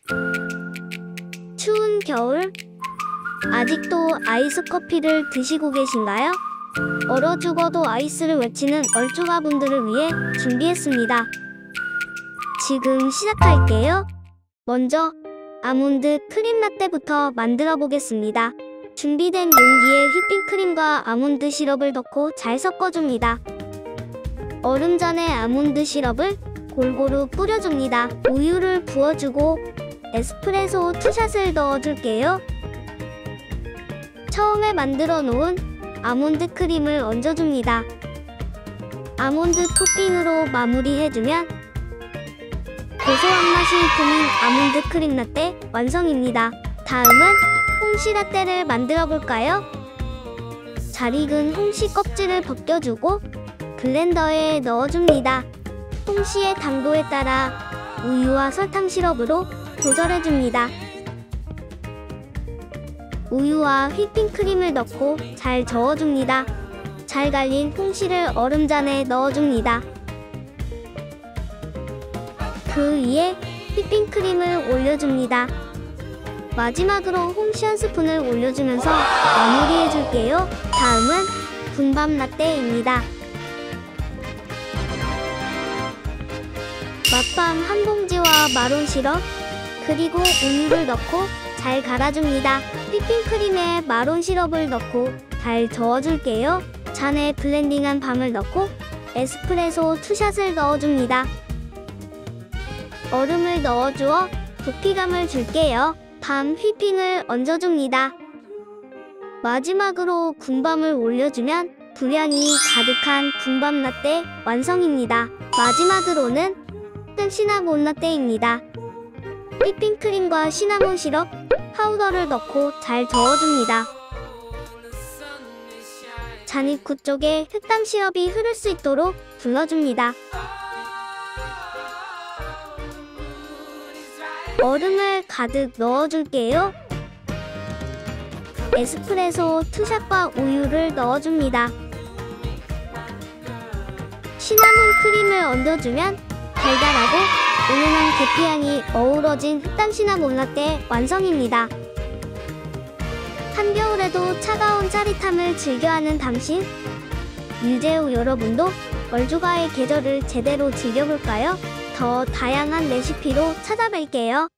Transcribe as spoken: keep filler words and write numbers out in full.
추운 겨울, 아직도 아이스 커피를 드시고 계신가요? 얼어 죽어도 아이스를 외치는 얼죽아분들을 위해 준비했습니다. 지금 시작할게요. 먼저 아몬드 크림 라떼부터 만들어 보겠습니다. 준비된 용기에 휘핑크림과 아몬드 시럽을 넣고 잘 섞어줍니다. 얼음 전에 아몬드 시럽을 골고루 뿌려줍니다. 우유를 부어주고 에스프레소 투샷을 넣어줄게요. 처음에 만들어 놓은 아몬드 크림을 얹어줍니다. 아몬드 토핑으로 마무리해주면 고소한 맛이 풍긴 아몬드 크림 라떼 완성입니다. 다음은 홍시 라떼를 만들어 볼까요? 잘 익은 홍시 껍질을 벗겨주고 블렌더에 넣어줍니다. 홍시의 당도에 따라 우유와 설탕 시럽으로 조절해줍니다. 우유와 휘핑크림을 넣고 잘 저어줍니다. 잘 갈린 홍시를 얼음잔에 넣어줍니다. 그 위에 휘핑크림을 올려줍니다. 마지막으로 홍시 한 스푼을 올려주면서 마무리해줄게요. 다음은 군밤 라떼입니다. 맛밤 한 봉지와 마론 시럽, 그리고 우유를 넣고 잘 갈아줍니다. 휘핑크림에 마론 시럽을 넣고 잘 저어줄게요. 잔에 블렌딩한 밤을 넣고 에스프레소 투샷을 넣어줍니다. 얼음을 넣어주어 부피감을 줄게요. 밤 휘핑을 얹어줍니다. 마지막으로 군밤을 올려주면 분량이 가득한 군밤 라떼 완성입니다. 마지막으로는 시나몬 라떼입니다. 휘핑크림과 시나몬 시럽, 파우더를 넣고 잘 저어줍니다. 잔 입구 쪽에 흑당 시럽이 흐를 수 있도록 둘러줍니다. 얼음을 가득 넣어줄게요. 에스프레소 투샷과 우유를 넣어줍니다. 시나몬 크림을 얹어주면 달달하고 은은한 계피향이 어우러진 흑당 시나몬 라떼 완성입니다. 한겨울에도 차가운 짜릿함을 즐겨하는 당신, 유재우 여러분도 얼죽아의 계절을 제대로 즐겨볼까요? 더 다양한 레시피로 찾아뵐게요.